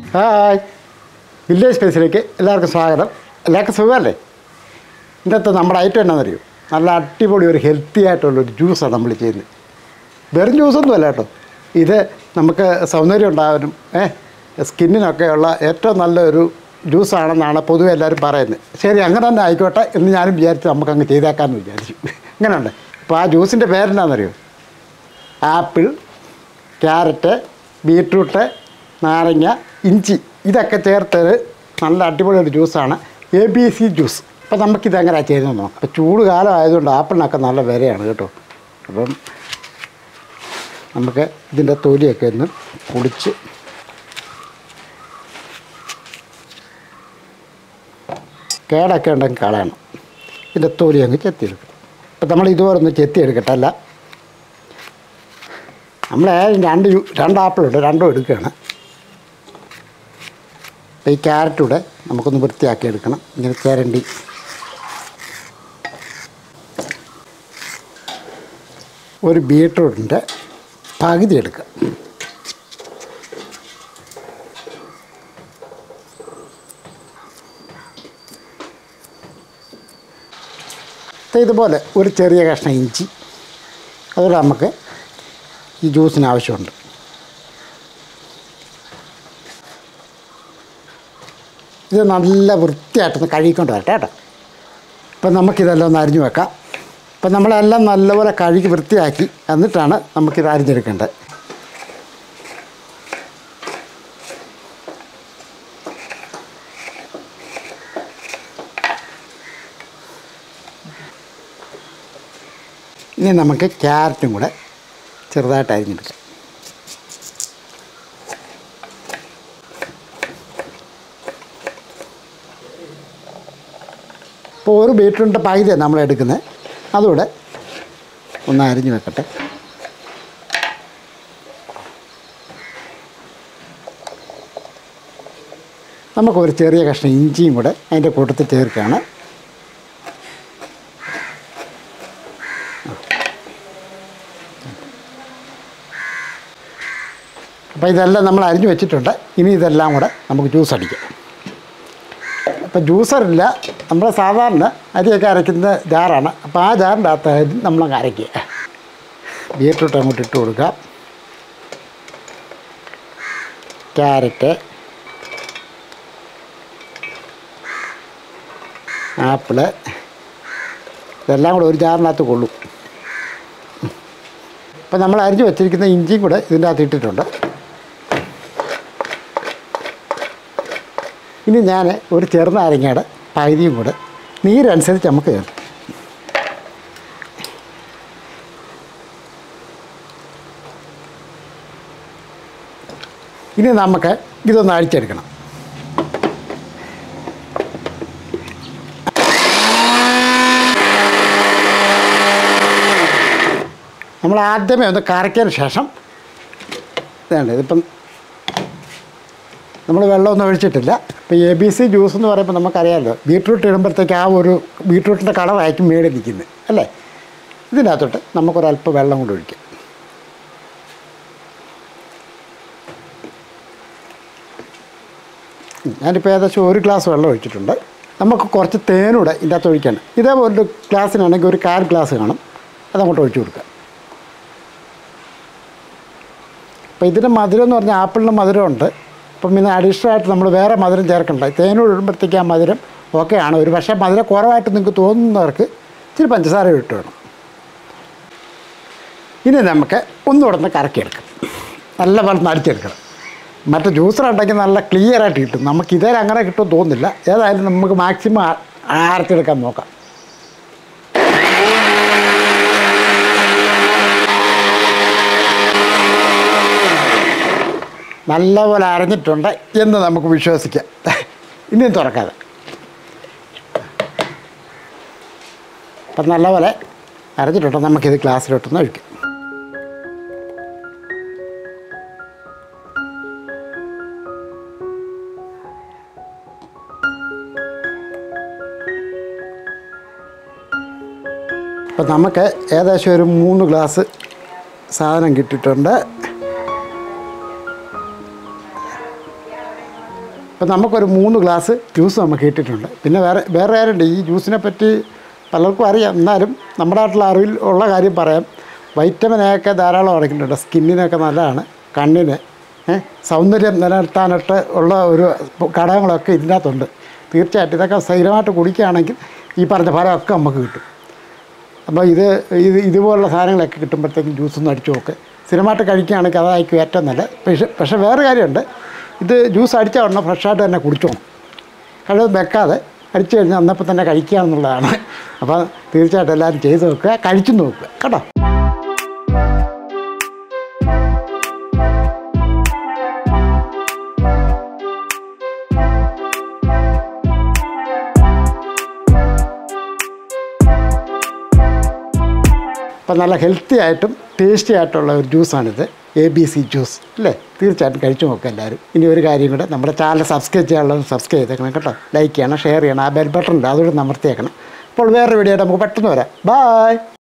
Hi, village സ്പേസിലേക്ക് എല്ലാവർക്കും സ്വാഗതം. എല്ലാവർക്കും സുഖമല്ലേ? ഇന്നത്തെ നമ്മുടെ ഐറ്റം എന്നാണെന്നറിയോ? നല്ല അടിപൊളി ഒരു ഹെൽത്തി ആയിട്ടുള്ളൊരു ജ്യൂസാണ് നമ്മൾ ചെയ്യുന്നത്. വെറും ജ്യൂസൊന്നും അല്ല കേട്ടോ, ഇത് നമുക്ക് സൗന്ദര്യം ഉണ്ടാകാനും സ്കിന്നിനൊക്കെയുള്ള ഏറ്റവും നല്ലൊരു ജ്യൂസാണെന്നാണ് പൊതുവെ എല്ലാവരും പറയുന്നത്. ശരി, അങ്ങനെ തന്നെ ആയിക്കോട്ടെ എന്ന് ഞാനും വിചാരിച്ച് നമുക്കങ്ങ് ചെയ്തേക്കാമെന്ന് വിചാരിച്ചു. അങ്ങനെയുണ്ട്. അപ്പോൾ ആ ജ്യൂസിൻ്റെ പേരെന്നാണെന്നറിയോ? ആപ്പിൾ, ക്യാരറ്റ്, ബീട്രൂട്ട്, നാരങ്ങ, ഇഞ്ചി ഇതൊക്കെ ചേർത്തൊരു നല്ല അടിപൊളി ഒരു ജ്യൂസാണ് ABC ജ്യൂസ്. അപ്പോൾ നമുക്കിതെങ്ങനെയാണ് ചെയ്തെന്ന് നോക്കാം. അപ്പോൾ ചൂട് കാലം ആയതുകൊണ്ട് ആപ്പിളിനൊക്കെ നല്ല വിലയാണ് കേട്ടോ. അപ്പം നമുക്ക് ഇതിൻ്റെ തൊലിയൊക്കെ ഒന്ന് പൊടിച്ച് കേടൊക്കെ ഉണ്ടെങ്കിൽ കളയണം. ഇതിൻ്റെ തൊലി അങ്ങ് ചെത്തിയെടുക്കണം. അപ്പോൾ നമ്മൾ ഇതുപോലെ ഒന്ന് ചെത്തിയെടുക്കട്ടെ. അല്ല, നമ്മൾ രണ്ട് ആപ്പിളുണ്ട്, രണ്ടും എടുക്കുകയാണ്. അപ്പോൾ ഈ ക്യാരറ്റൂടെ നമുക്കൊന്ന് വൃത്തിയാക്കി എടുക്കണം. ഇങ്ങനെ ചിരണ്ടി ഒരു ബീട്രൂട്ടിൻ്റെ പകുതി എടുക്കുക. ഇതുപോലെ ഒരു ചെറിയ കഷ്ണം ഇഞ്ചി, അതുപോലെ നമുക്ക് ഈ ജ്യൂസിന് ആവശ്യമുണ്ട്. ഇത് നല്ല വൃത്തിയായിട്ടൊന്ന് കഴുകിക്കൊണ്ട് വരട്ടെ കേട്ടോ. ഇപ്പം നമുക്കിതെല്ലാം ഒന്ന് അരിഞ്ഞു വെക്കാം. അപ്പം നമ്മളെല്ലാം നല്ലപോലെ കഴുകി വൃത്തിയാക്കി എന്നിട്ടാണ് നമുക്കിത് അരിഞ്ഞെടുക്കേണ്ടത്. ഇനി നമുക്ക് ക്യാരറ്റും കൂടെ ചെറുതായിട്ട് അരിഞ്ഞെടുക്കാം. ഇപ്പോൾ ഒരു ബീട്രൂട്ടിൻ്റെ പകുതിയാണ് നമ്മൾ എടുക്കുന്നത്. അതുകൂടെ ഒന്ന് അരിഞ്ഞ് വെക്കട്ടെ. നമുക്കൊരു ചെറിയ കഷ്ണം ഇഞ്ചിയും കൂടെ അതിൻ്റെ കൂട്ടത്തിൽ ചേർക്കുകയാണ്. അപ്പോൾ ഇതെല്ലാം നമ്മൾ അരിഞ്ഞു വെച്ചിട്ടുണ്ട്. ഇനി ഇതെല്ലാം കൂടെ നമുക്ക് ജ്യൂസ് അടിക്കാം. അപ്പോൾ ജ്യൂസറില്ല, നമ്മൾ സാധാരണ അരിയൊക്കെ അരയ്ക്കുന്ന ജാറാണ്. അപ്പോൾ ആ ജാറിൻ്റെ അകത്ത് അരി നമ്മളങ്ങ് അരയ്ക്കുക. ബീട്രൂട്ട് അങ്ങോട്ട് ഇട്ട് കൊടുക്കുക. ക്യാരറ്റ്, ആപ്പിള് ഇതെല്ലാം കൂടെ ഒരു ജാറിനകത്ത് കൊള്ളും. അപ്പോൾ നമ്മൾ അരിഞ്ഞ് വെച്ചിരിക്കുന്ന ഇഞ്ചിയും കൂടെ ഇതിൻ്റെ അകത്ത് ഇട്ടിട്ടുണ്ട്. ഇനി ഞാൻ ഒരു ചെറുനാരങ്ങയുടെ പകുതിയും കൂടെ നീരനുസരിച്ച് നമുക്ക് ചേർക്കും. ഇനി നമുക്ക് ഇതൊന്ന് അടിച്ചെടുക്കണം. നമ്മൾ ആദ്യമേ ഒന്ന് കറക്കിയതിന് ശേഷം ഇതാണ്. ഇതിപ്പം നമ്മൾ വെള്ളമൊന്നും ഒഴിച്ചിട്ടില്ല. ഇപ്പോൾ ABC ജ്യൂസ് എന്ന് പറയുമ്പോൾ നമുക്കറിയാമല്ലോ, ബീട്രൂട്ട് ഇടുമ്പോഴത്തേക്ക് ആ ഒരു ബീട്രൂട്ടിൻ്റെ കളറായിരിക്കും മേളിൽ നിൽക്കുന്നത് അല്ലേ. ഇതിനകത്തോട്ട് നമുക്കൊരല്പം വെള്ളം കൊണ്ട് ഒഴിക്കാം. ഞാനിപ്പോൾ ഏകദേശം ഒരു ഗ്ലാസ് വെള്ളം ഒഴിച്ചിട്ടുണ്ട്. നമുക്ക് കുറച്ച് തേനൂടെ ഇതിൻ്റെ അകത്ത് ഒഴിക്കണം. ഇതേപോലൊരു ഗ്ലാസ്സിനാണെങ്കിൽ ഒരു 1/4 ഗ്ലാസ് കാണും, അതങ്ങോട്ട് ഒഴിച്ചു കൊടുക്കുക. അപ്പോൾ ഇതിൻ്റെ മധുരം എന്ന് പറഞ്ഞാൽ ആപ്പിളിന് മധുരമുണ്ട്. അപ്പം പിന്നെ അഡീഷണൽ ആയിട്ട് നമ്മൾ വേറെ മധുരം ചേർക്കണ്ട. തേനൂടെ ഇടുമ്പോഴത്തേക്ക് ആ മധുരം ഓക്കെയാണ്. ഒരു പക്ഷേ മധുരം കുറവായിട്ട് നിങ്ങൾക്ക് തോന്നുന്നവർക്ക് ഇച്ചിരി പഞ്ചസാര ഇട്ട് വേണം. ഇനി നമുക്ക് ഒന്നുകൂടെ ഒന്ന് കറക്കിയെടുക്കാം. നല്ല പോലെ നടിച്ചെടുക്കണം. മറ്റേ ജ്യൂസറുണ്ടെങ്കിൽ നല്ല ക്ലിയറായിട്ട് കിട്ടും. നമുക്കിതേ അങ്ങനെ കിട്ടുമെന്ന് തോന്നുന്നില്ല. ഏതായാലും നമുക്ക് മാക്സിമം അരച്ചെടുക്കാൻ നോക്കാം. നല്ലപോലെ അരഞ്ഞിട്ടുണ്ട് എന്ന് നമുക്ക് വിശ്വസിക്കാം. ഇനിയും തുറക്കാതെ. അപ്പം നല്ലപോലെ അരഞ്ഞിട്ടുണ്ട്. നമുക്കിത് ഗ്ലാസ്സിലോട്ടൊന്ന് ഒഴിക്കാം. അപ്പോൾ നമുക്ക് ഏകദേശം ഒരു 3 ഗ്ലാസ് സാധനം കിട്ടിയിട്ടുണ്ട്. അപ്പോൾ നമുക്കൊരു 3 ഗ്ലാസ് ജ്യൂസ് നമുക്ക് കിട്ടിയിട്ടുണ്ട്. പിന്നെ വേറെ കാര്യമുണ്ട്, ഈ ജ്യൂസിനെ പറ്റി പലർക്കും അറിയാം, എന്നാലും നമ്മുടെ നാട്ടിലെ അറിവിൽ ഉള്ള കാര്യം പറയാം. വൈറ്റമിൻ എ ഒക്കെ ധാരാളം അടങ്ങിയിട്ടുണ്ട്. സ്കിന്നിനൊക്കെ നല്ലതാണ്, കണ്ണിന് സൗന്ദര്യം നിലനിർത്താനായിട്ട് ഉള്ള ഒരു ഘടകങ്ങളൊക്കെ ഇതിനകത്തുണ്ട്. തീർച്ചയായിട്ടും ഇതൊക്കെ സ്ഥിരമായിട്ട് കുടിക്കുകയാണെങ്കിൽ ഈ പറഞ്ഞ ഫലമൊക്കെ നമുക്ക് കിട്ടും. അപ്പോൾ ഇതുപോലുള്ള സാധനങ്ങളൊക്കെ കിട്ടുമ്പോഴത്തേക്കും ജ്യൂസൊന്നും അടിച്ചു നോക്ക്. സ്ഥിരമായിട്ട് കഴിക്കുകയാണെങ്കിൽ അതായിരിക്കും ഏറ്റവും നല്ലത്. പക്ഷേ വേറെ കാര്യമുണ്ട്, ഇത് ജ്യൂസ് അടിച്ച ഉടനെ ഫ്രഷായിട്ട് തന്നെ കുടിച്ചോണം. കഴിവ് വെക്കാതെ അടിച്ചു കഴിഞ്ഞാൽ അന്നപ്പം തന്നെ കഴിക്കുക എന്നുള്ളതാണ്. അപ്പോൾ തീർച്ചയായിട്ടും എല്ലാവരും ചെയ്ത് നോക്കുക, കഴിച്ചു നോക്കുക കേട്ടോ. അപ്പോൾ നല്ല ഹെൽത്തി ആയിട്ടും ടേസ്റ്റി ആയിട്ടുള്ള ഒരു ജ്യൂസാണിത്, ABC ജ്യൂസ് അല്ലേ. തീർച്ചയായിട്ടും കഴിച്ചു നോക്കുക എല്ലാവരും. ഇനി ഒരു കാര്യം കൂടെ, നമ്മുടെ ചാനൽ സബ്സ്ക്രൈബ് ചെയ്യാനുള്ളത് സബ്സ്ക്രൈബ് ചെയ്തേക്കണം കേട്ടോ. ലൈക്ക് ചെയ്യണം, ഷെയർ ചെയ്യണം, ആ ബെൽ ബട്ടൺ ഉണ്ട് അതുകൂടെ അമർത്തിയേക്കണം. അപ്പോൾ വേറൊരു വീഡിയോ ആയിട്ട് നമുക്ക് പെട്ടെന്ന് വരാം. ബൈ.